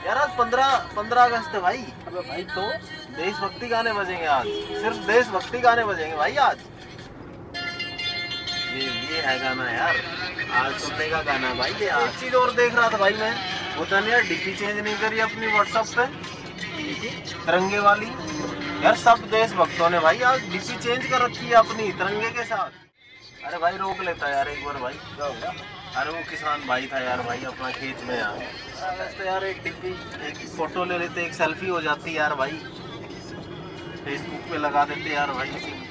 यार आज 15 अगस्त है भाई। अबे भाई तो देशभक्ति गाने बजेंगे आज, सिर्फ देशभक्ति गाने बजेंगे भाई आज। ये है गाना यार, आज सुनने का गाना भाई। ये एक चीज और देख रहा था भाई मैं, वो तो यार डीपी चेंज नहीं करी अपनी व्हाट्सएप पे तिरंगे वाली। यार सब देशभक्तों ने भाई आज डीपी चेंज कर रखी है अपनी तिरंगे के साथ। अरे भाई रोक लेता यार एक बार भाई, क्या हो गया? अरे वो किसान भाई था यार भाई अपना खेत में यार, तो यार एक डिब्बी एक फोटो ले लेते, एक सेल्फी हो जाती यार भाई, फेसबुक पे लगा देते यार भाई।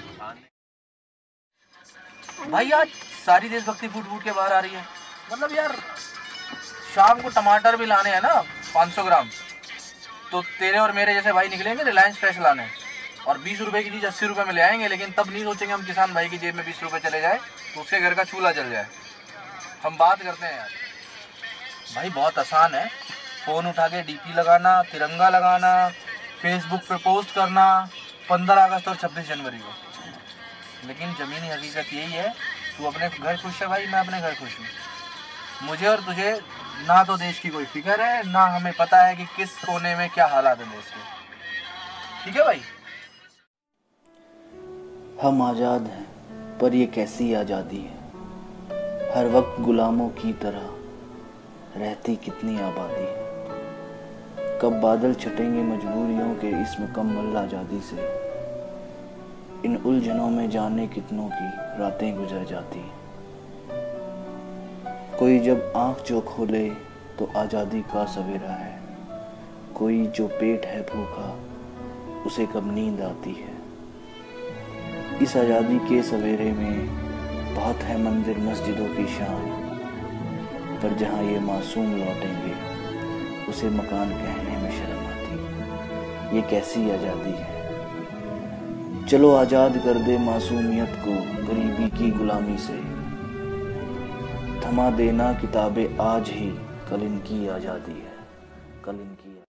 भाई आज सारी देशभक्ति फूट फूट के बाहर आ रही है। मतलब यार शाम को टमाटर भी लाने हैं ना 500 ग्राम, तो तेरे और मेरे जैसे भाई निकलेंगे रिलायंस फ्रेश लाने, और 20 रुपए की चीज़ 80 रुपए में ले आएंगे। लेकिन तब नहीं सोचेंगे हम किसान भाई की जेब में 20 रुपए चले जाए तो उसके घर का चूल्हा जल जाए। हम बात करते हैं यार भाई, बहुत आसान है। फ़ोन उठा के डीपी लगाना, तिरंगा लगाना, फेसबुक पे पोस्ट करना 15 अगस्त और 26 जनवरी को। लेकिन ज़मीनी हकीकत यही है, तू अपने घर खुश है भाई, मैं अपने घर खुश हूँ। मुझे और तुझे ना तो देश की कोई फिक्र है, ना हमें पता है कि किस कोने में क्या हालात है देश के। ठीक है भाई? हम आज़ाद हैं, पर ये कैसी आज़ादी है। हर वक्त गुलामों की तरह रहती कितनी आबादी है। कब बादल छटेंगे मजबूरियों के इस मुकम्मल आज़ादी से। इन उलझनों में जाने कितनों की रातें गुजर जाती हैं। कोई जब आँख जो खोले तो आज़ादी का सवेरा है। कोई जो पेट है भूखा उसे कब नींद आती है। इस आज़ादी के सवेरे में बहुत है मंदिर मस्जिदों की शान, पर जहाँ ये मासूम लौटेंगे उसे मकान कहने में शर्म आती है। ये कैसी आज़ादी है। चलो आज़ाद कर दे मासूमियत को गरीबी की गुलामी से। थमा देना किताबें आज ही, कल इनकी आज़ादी है, कल इनकी